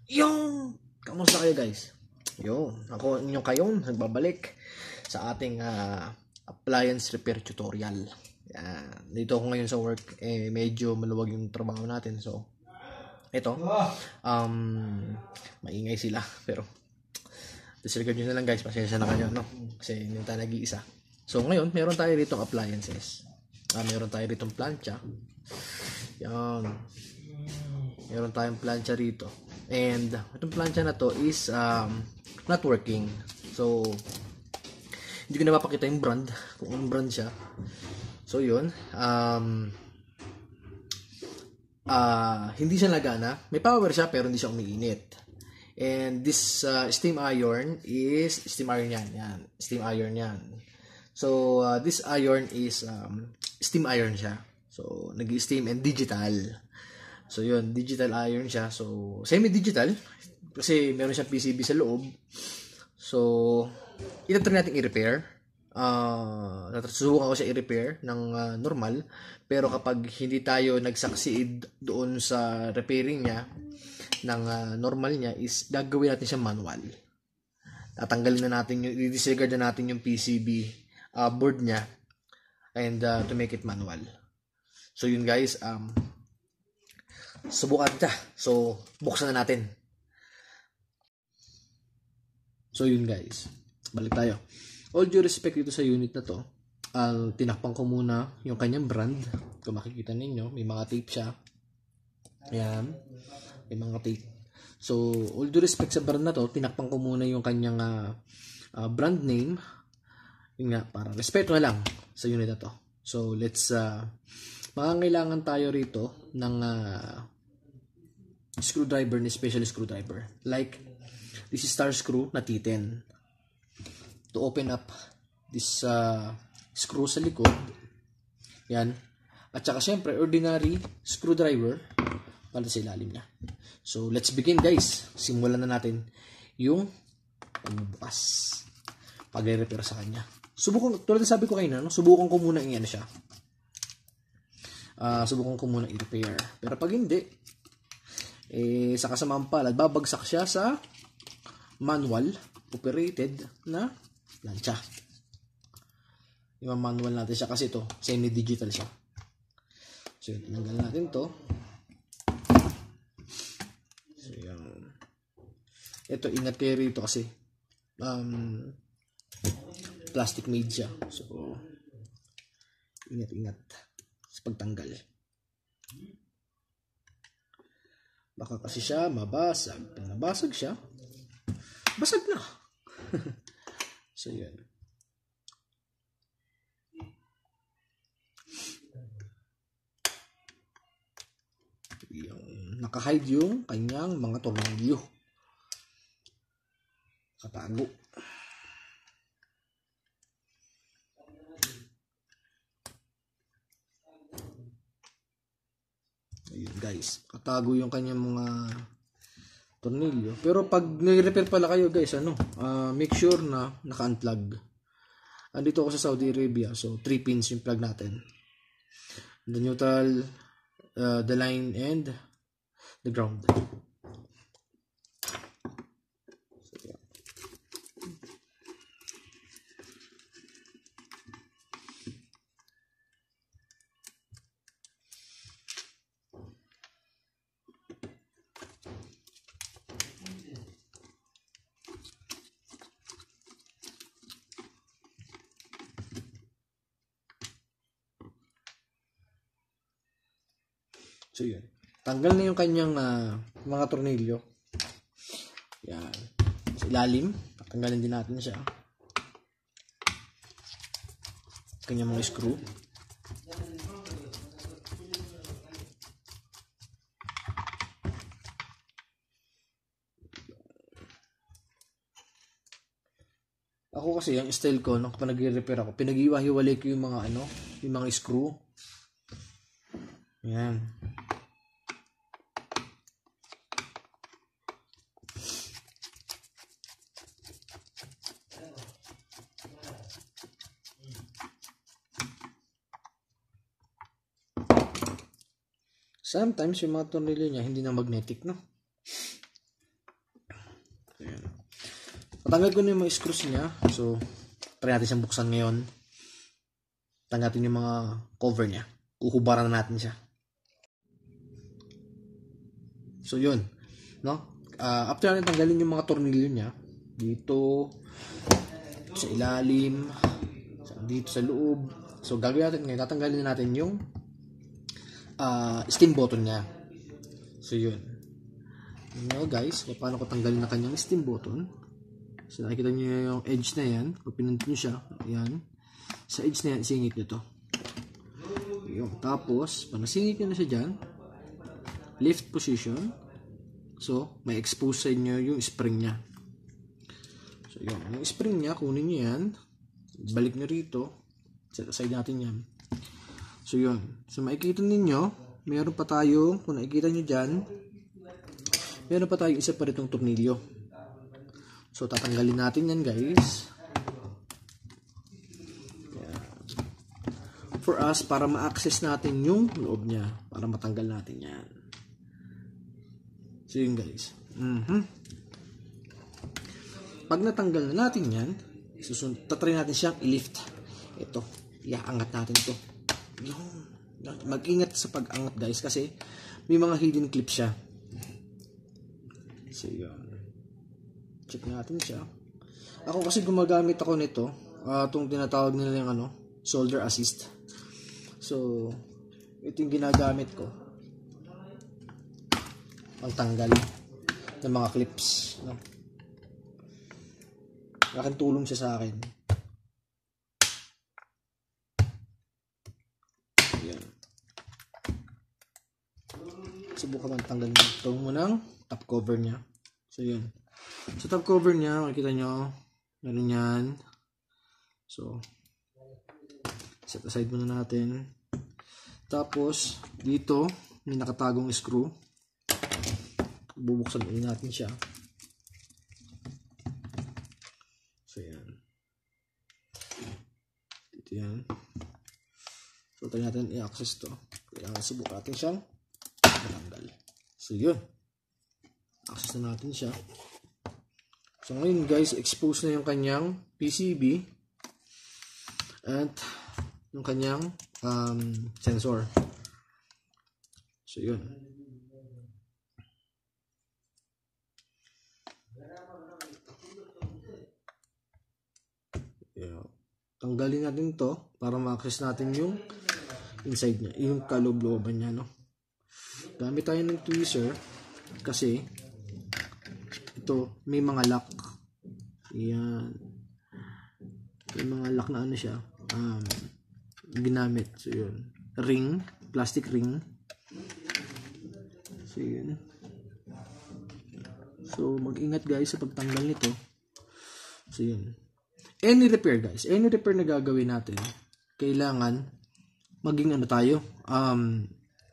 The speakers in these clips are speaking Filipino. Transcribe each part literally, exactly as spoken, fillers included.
Yung, kamusta kayo guys? Yo, ako inyong kayong nagbabalik sa ating uh, appliance repair tutorial. Yan. Dito ako ngayon sa work, eh, medyo maluwag yung trabaho natin. So, ito, um, maingay sila. Pero, disregard nyo na lang guys, pasensya na kayo, no? Kasi hindi tayo nag-iisa. So, ngayon, meron tayo ditong appliances. Uh, meron tayo ditong plancha. Yan. Meron tayong plancha rito. And itong plancha na to is um, not working. So, hindi ko na mapakita yung brand, kung anong brand siya. So, yun. Um, uh, hindi siya nagana. May power siya, pero hindi siya umiinit. And this uh, steam iron is, steam iron yan. yan. Steam iron yan. So, uh, this iron is, um, steam iron siya. So, nag-steam and digital. So, yun, digital iron siya. So, semi-digital. Kasi meron siyang P C B sa loob. So, itatry natin i-repair. Uh, susubukan ko siya i-repair ng uh, normal. Pero kapag hindi tayo nag-succeed doon sa repairing niya, ng uh, normal niya, is gagawin natin siya manual. Tatanggalin na natin yung, i-disregard na natin yung P C B uh, board niya. And uh, to make it manual. So, yun guys, um, subukan siya. So, buksan na natin. So, yun guys. Balik tayo. All due respect dito sa unit na to, uh, tinakpan ko muna yung kanyang brand. Kung makikita ninyo, may mga tape siya. Ayan. May mga tape. So, all due respect sa brand na to, tinakpan ko muna yung kanyang uh, uh, brand name. Yun nga, para respeto na lang sa unit na to. So, let's, uh, makangailangan tayo rito ng uh, screwdriver, ni special screwdriver. Like, this is star screw na T ten. To open up this uh, screw sa likod. Yan. At saka syempre, ordinary screwdriver para sa ilalim niya. So, let's begin guys. Simulan na natin yung pagbubukas. Pag-repair sa kanya. Subukan, tulad na sabi ko kayo na, no? Subukan ko muna i-ano siya. Uh, subukan ko muna i-repair. Pero pag hindi, eh, sa kasamaang palad, babagsak siya sa manual operated na plancha. Yung manual natin siya kasi ito, semi-digital siya. So, yun, tinanggal natin to. So, yun. Ito, ingat kayo rito kasi um, plastic made siya. So, ingat-ingat sa pagtanggal. Baka kasi siya mabasag. Pag nabasag siya, basag na. So, yun. Yung nakahide yung kanyang mga tornilyo. Katago. Ayun guys, katago yung kanyang mga tornilyo. Pero pag nire-repair pala kayo guys, ano, uh, make sure na naka-unplug. Andito ako sa Saudi Arabia, so three pins yung plug natin. The neutral, uh, the line, and the ground. So, yun. Tanggal na yung kanyang uh, mga tornilyo. Yan. Sa ilalim. Tanggalin din natin siya. Kanyang mga screw. Ako kasi, yung style ko, nung kapag nag-repair ako, pinag-iwa-hiwalay ko yung mga ano, yung mga screw. Yan. Sometimes yung mga tornilyo niya hindi na magnetic, no? ayan. Patanggal ko na yung mga screws niya. So, try natin siyang buksan ngayon. Tanggatin yung mga cover niya. Uhubaran na natin siya. So, yun. No? Uh, after natin tanggalin yung mga tornilyo niya, dito, sa ilalim, dito sa loob. So, gagawin natin ngayon, tatanggalin natin yung uh, steam button niya. So, yun. Yun nga guys, kung paano ko tanggalin na kanyang steam button. So, nakikita nyo yung edge na yan. Kung pinunod nyo siya, yan. Sa edge na yan, singit nyo to. Yun. Tapos, pag nasingit nyo na siya dyan, lift position. So, may expose sa inyo yung spring niya. So, yun. Yung spring niya, kunin nyo yan. Balik nyo rito. Set aside natin yan. So, yun. So, makikita ninyo, meron pa tayo, kung nakikita nyo dyan, meron pa tayo isa pa ritong tornilyo. So, tatanggalin natin yan, guys. Yan. For us, para ma-access natin yung loob niya. Para matanggal natin yan. So, yun guys. Mm-hmm. Pag natanggal na natin yan, susunod, tatry natin siyang i-lift. Ito. Iaangat natin ito. Mag-ingat sa pag-angat guys kasi may mga hidden clips siya. So, yun. Check natin siya. Ako kasi gumagamit ako nito. Uh, itong tinatawag nila yung ano, solder assist. So, ito yung ginagamit ko. Pagtanggal ng mga clips, no? Laking tulong siya sa akin. Ayan. Subukan man tanggalin ito munang top cover niya. So yun. Sa top cover niya, makikita nyo, ganun yan. So, set aside muna natin. Tapos, dito, may nakatagong screw. Bubuksan ulit natin siya. So, yan. Dito yan. So, tayo natin i-access to. Kailangan subukan natin siyang matanggal. So, yun. Access na natin siya. So, ngayon guys, expose na yung kanyang P C B at yung kanyang um, sensor. So, yun. Yeah. Tanggalin natin to para ma-access natin yung inside niya, yung kaloob-looban niya, no? Gamit tayo ng tweezer kasi ito may mga lock. Yan. May mga lock na ano siya, um, ginamit. So yun. Ring, plastic ring. So yun. So mag-ingat guys sa pagtanggal nito. So yun. Any repair guys, any repair na gagawin natin, kailangan maging ano tayo, um,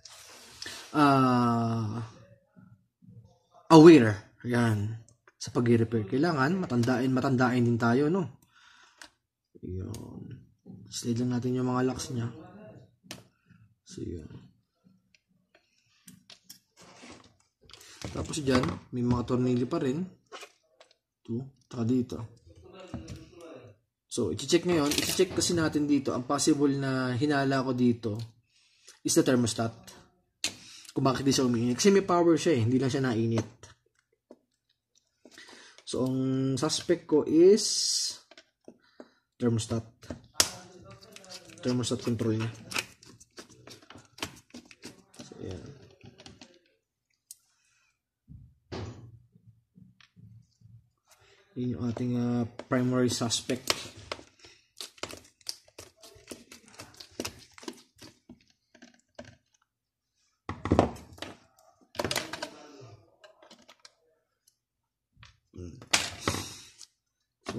uh, aware, yan, sa pag-repair. Kailangan matandaan, matandaan din tayo, no? Yun. Slide lang natin yung mga locks niya. So, yun. Tapos dyan, may mga tornilyo pa rin. Ito, taka dito. So, i-check ngayon, i-check kasi natin dito, ang possible na hinala ko dito is the thermostat. Kung bakit di siya umiinit. Kasi may power siya eh, hindi lang siya nainit. So, ang suspect ko is thermostat. Thermostat control niya. So, yan. Yun yung ating uh, primary suspect. So,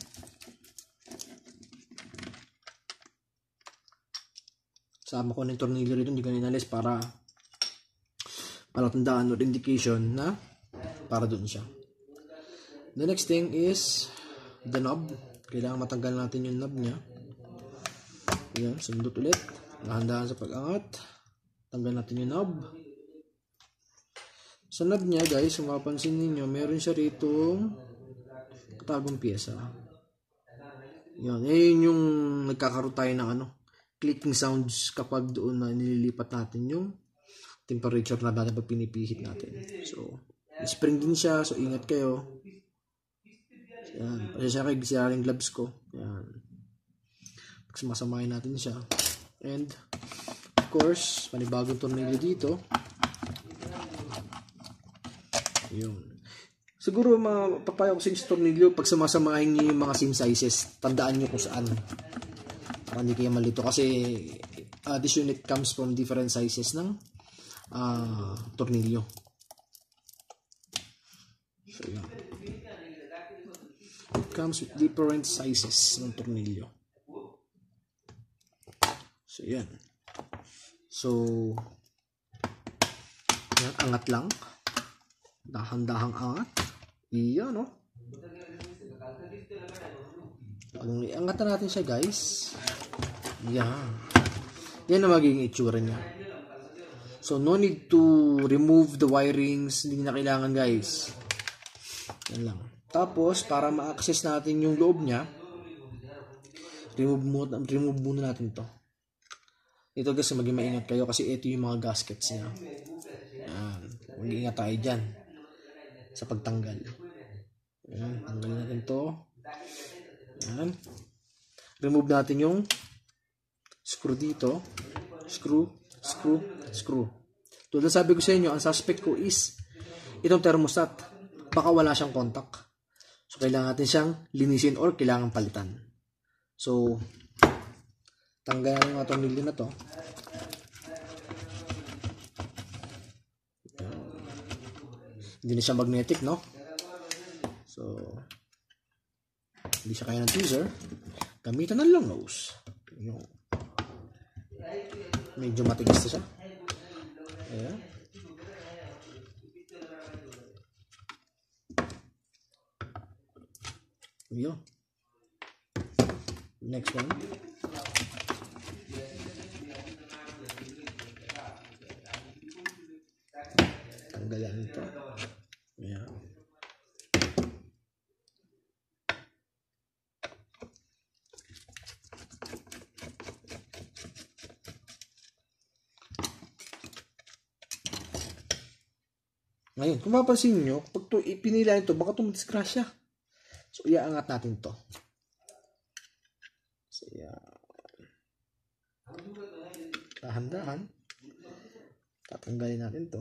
sama ko ng tornilyo rito, hindi ko ninalis para para tandaan or indication na para dun siya. The next thing is the knob. Kailangan matanggal natin yung knob niya. Ayan, sundot ulit. Dahan-dahan sa pag-angat. Tanggal natin yung knob. Sa knob niya guys, kung mapapansin ninyo, meron siya rito nakatagong pyesa. Yan. Yan yung nagkakaroon tayo ng ano, clicking sounds kapag doon na nililipat natin yung temperature na dapat pag pinipihit natin. So, spring din siya. So, ingat kayo. Yan. Kasi siya kayo bisira yung gloves ko. Yan. Pag sumasamahin natin siya. And, of course, panibagong tornilyo dito. Yun. Siguro, mapapayo ko sa inyo tornilyo, pag sumasamahin nyo yung mga same sizes, tandaan nyo kung saan. Para hindi kayo malito. Kasi, uh, this unit comes from different sizes ng uh, tornilyo. So, yun. It comes with different sizes ng tornilyo. So, yan. So, yan, angat lang. Dahan-dahang angat. Iyan, no? Pag iangat na natin siya, guys. Yan. Yan na magiging itsura niya. So, no need to remove the wirings. Hindi na kailangan, guys. Yan lang. Tapos, para ma-access natin yung loob niya, remove muna, remove muna natin to. Ito guys, maging maingat kayo kasi ito yung mga gaskets niya. Yan. Mag-iingat tayo dyan sa pagtanggal. Yan. Tanggalin natin to. Yan. Remove natin yung screw dito. Screw, screw, screw. Tulad sabi ko sa inyo, ang suspect ko is itong thermostat. Baka wala siyang contact. So, kailangan natin siyang linisin or kailangan palitan. So, tanggalan ng mga tornilyo na to. Hindi na siya magnetic, no? So, hindi siya kaya ng tweezer. Gamitan ng long nose. Yung, medyo matigas na siya. Ayan. Yun. Next one. Tanggalan ito. Ayan. Ngayon, kung mapapansin nyo, pag ito ipinila ito, baka ito madisgrasya. So, iaangat natin to. So, yan. Dahan-dahan. Tatanggalin natin to.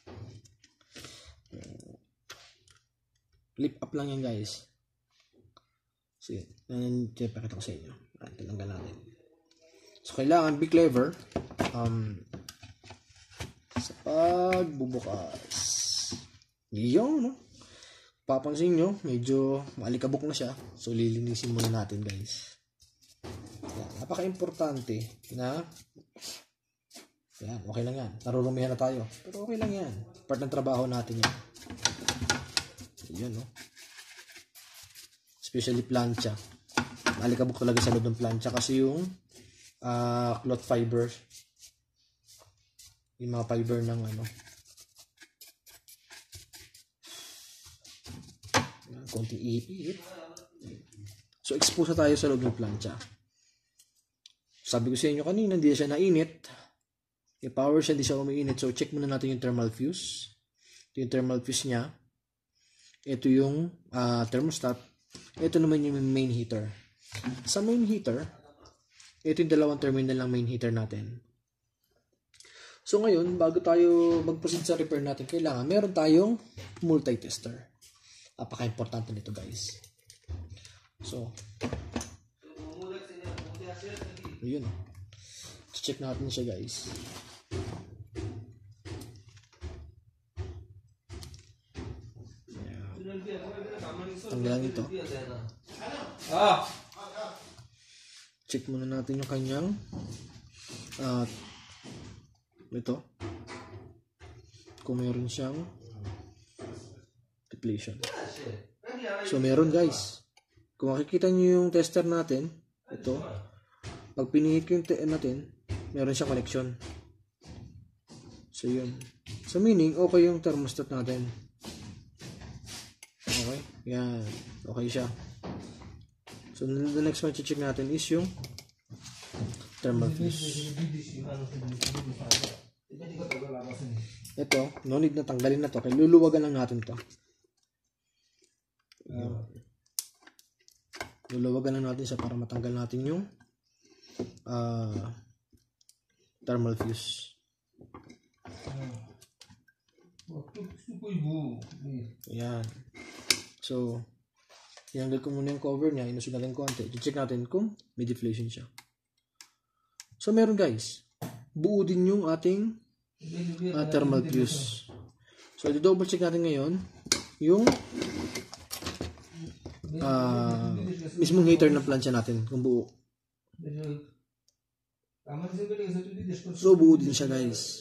Flip up lang yan, guys. So, yan. Yan, pakita ko sa inyo. Tinanggal natin. So, kailangan be clever. Um, sa pagbubukas. Yun, no? Papansin nyo, medyo maalikabok na siya. So, lilinisin muna natin, guys. Yan. Napaka-importante na yan, okay lang yan. Narurumihan na tayo. Pero okay lang yan. Part ng trabaho natin yan. Yan, no? Especially plancha. Maalikabok talaga sa loob ng plancha kasi yung uh, cloth fiber. Yung mga fiber ng ano. Konting ihip-ihip. So, expose tayo sa loob ng plancha. Sabi ko sa inyo kanina, hindi siya nainit. Yung power siya, hindi siya umiinit. So, check muna natin yung thermal fuse. Ito yung thermal fuse niya. Ito yung uh, thermostat. Ito naman yung main heater. Sa main heater, ito yung dalawang terminal ng main heater natin. So, ngayon, bago tayo mag-proceed sa repair natin, kailangan meron tayong multi-tester. Napaka-importante nito, guys. So, yun. Check natin siya, guys. Tanggalan ito. Check muna natin yung kanyang uh, ito. Kung meron siyang depletion. So, meron, guys. Kung makikita nyo yung tester natin, ito, pag pinihit ko yung T N natin, meron siyang connection. So, yun. So, meaning, okay yung thermostat natin. Okay? Yan. Okay siya. So, the next one check natin is yung thermal fuse. Ito, no need na tanggalin na to. Kaya luluwagan lang natin to. Yan. Luluwagan lang natin siya para matanggal natin yung uh, thermal fuse. Yan. So, tinanggal ko muna yung cover niya. Inusog natin konti. I-check natin kung may deflation siya. So, meron guys. Buo din yung ating uh, thermal fuse. So, i-double check natin ngayon yung uh, mismong heater ng plancha natin kung buo. So, buo din siya guys.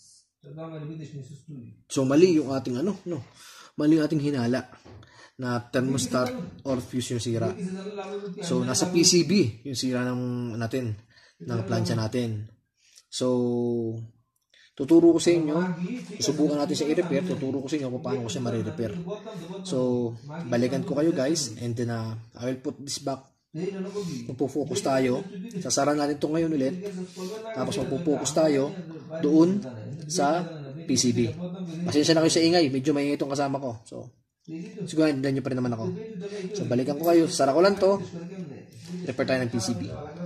So, mali yung ating ano, no? Mali yung ating hinala na thermostat or fuse yung sira. So, nasa P C B yung sira ng natin, ng plancha natin. So, tuturo ko sa inyo, subukan natin siya i-repair, tuturo ko sa inyo kung paano ko siya ma-repair. So, balikan ko kayo guys, and then uh, I will put this back. Magpo-focus tayo. Sasara natin ito ngayon ulit. Tapos magpo-focus tayo doon sa P C B. Pasensya na kayo sa ingay, medyo maingay itong kasama ko. So, siguro hindi nyo pa rin naman ako. So, balikan ko kayo. Sara ko lang to. Repair tayo ng P C B.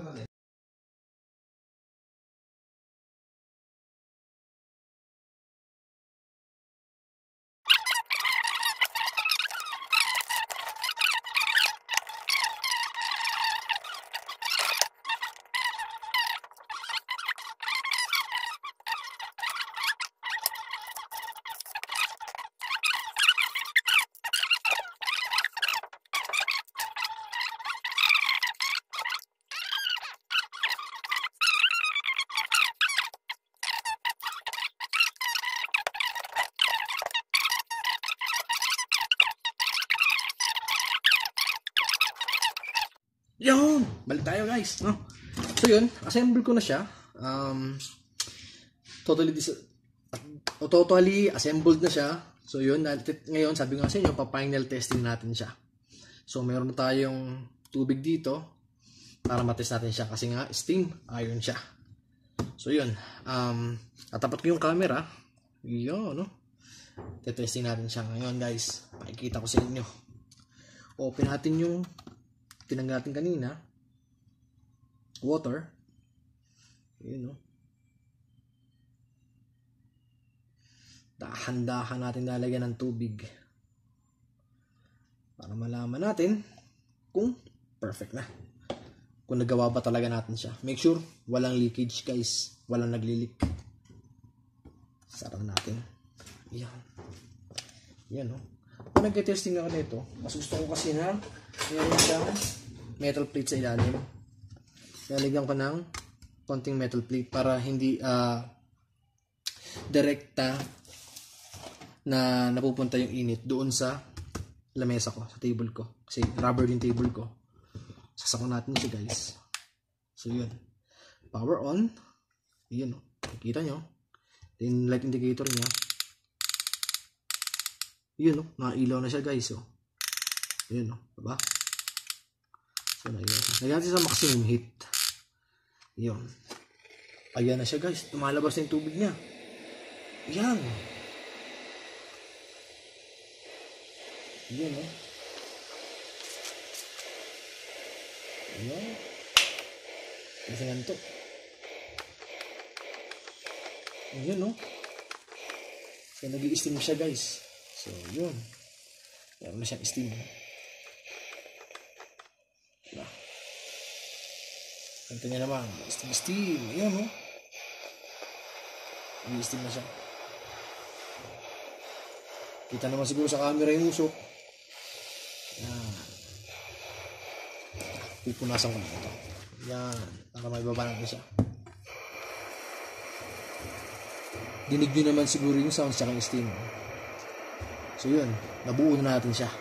Yun! Balik tayo guys. No? So yun, assemble ko na siya. Um, totally dis totally assembled na siya. So yun, ngayon sabi ko nga sa inyo, pa-final testing natin siya. So meron na tayong tubig dito para matest natin siya kasi nga steam iron siya. So yun, um, tatapat ko yung camera. Yun, no? Tetesting natin siya ngayon guys. Pakikita ko sa inyo. Open natin yung tinanggal natin kanina, water. Yun, no? Dahan-dahan natin lalagyan ng tubig para malaman natin kung perfect na, kung nagawa ba talaga natin siya. Make sure walang leakage guys, walang naglilik. Sarap natin. Yan. Yan, no? Kung nag-testing ako nito, mas gusto ko kasi na meron siyang metal plate sa ilalim. Lalagyan ko ng konting metal plate para hindi uh, direkta na napupunta yung init doon sa lamesa ko, sa table ko. Kasi rubber yung table ko. Sasakon natin siya guys. So yun. Power on. Yun, no? Nakikita nyo. Yung light indicator niya. Yun, no? Nakailaw na siya guys. Oh. Yun, no? Diba? So, lagyan natin sa maximum heat. Yun. Ayan na siya guys. Tumalabas na yung tubig niya. Ayan. Ayan, no? Ayan. Kasi nga nito. Ayan, no? So, nag-i-steam siya guys. So, yun. Meron na siyang steam. Diba? Ganito niya naman. Steam, steam. Ayan, no? Nag-i-steam na siya. Kita naman siguro sa camera yung usok. Yan. Pupunasan ko na ito. Yan. Para may baba natin siya. Dinig nyo naman siguro yung sounds tsaka yung steam. So yun. Nabuo na natin siya.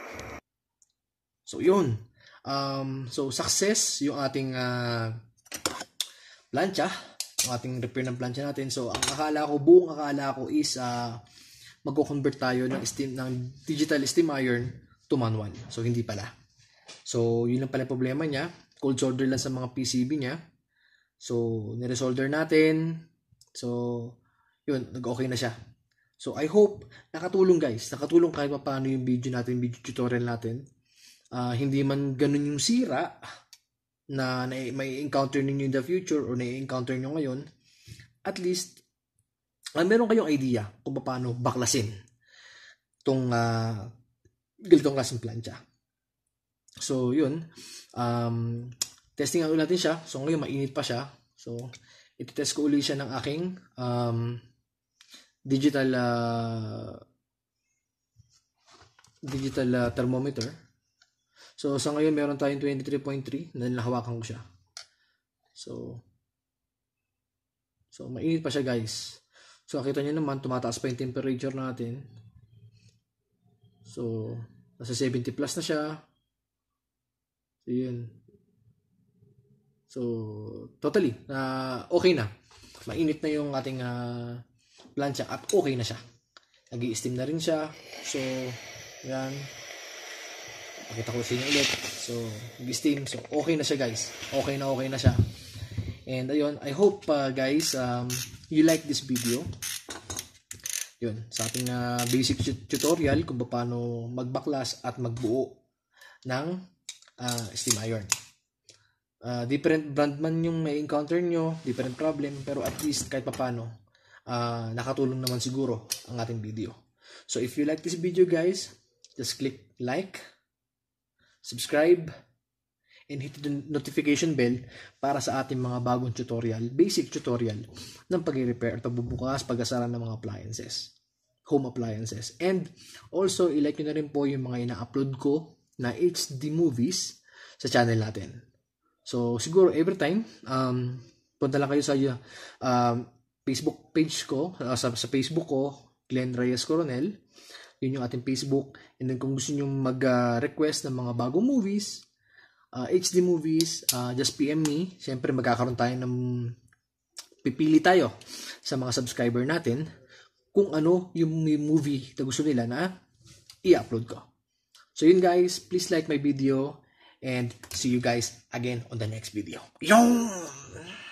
So yun. Um, so success yung ating uh, plancha. Yung ating repair ng plancha natin. So ang akala ko, buong akala ko is uh, magko-convert tayo ng steam, ng digital steam iron to manual. So, hindi pala. So, yun lang pala problema niya. Cold solder lang sa mga P C B niya. So, niresolder natin. So, yun, nag-okay na siya. So, I hope nakatulong guys. Nakatulong kahit pa paano yung video natin, video tutorial natin. Uh, hindi man ganun yung sira na, na may encounter ninyo in the future or na-encounter nyo ngayon. At least, uh, meron kayong idea kung paano baklasin itong uh, ganitong klaseng plancha. So, yun. Um, testing ang natin siya. So, ngayon, mainit pa siya. So, iti-test ko ulit siya ng aking um, digital uh, digital uh, thermometer. So, sa ngayon, meron tayong twenty-three point three na nahawakan ko siya. So, so mainit pa siya, guys. So, nakita nyo naman, tumataas pa yung temperature natin. So, nasa seventy plus na siya. So, yun. So, totally, uh, okay na. Mainit na yung ating uh, plancha at okay na siya. Nag-i-steam na rin siya. So, yan. Pakita ko sa inyo ulit. So, nag-steam. So, okay na siya, guys. Okay na okay na siya. And, ayun, I hope, uh, guys, um, you like this video. Yun, sa ating uh, basic tutorial kung paano magbaklas at magbuo ng uh, steam iron. Uh, different brand man yung may encounter nyo, different problem, pero at least kahit paano, uh, nakatulong naman siguro ang ating video. So, if you like this video, guys, just click like, subscribe, and hit the notification bell para sa ating mga bagong tutorial, basic tutorial ng pag-repair at pagbubukas, pag-asara ng mga appliances, home appliances. And also, ilike nyo na rin po yung mga ina-upload ko na H D movies sa channel natin. So, siguro every time, um, punta lang kayo sa uh, Facebook page ko, uh, sa, sa Facebook ko, Glenn Reyes Coronel. Yun yung ating Facebook. And then kung gusto nyo mag-request uh, ng mga bagong movies, uh, H D movies, uh, just P M me. Siyempre, magkakaroon tayo ng, pipili tayo sa mga subscriber natin kung ano yung movie na gusto nila na i-upload ko. So, yun guys, please like my video. And see you guys again on the next video. Yo!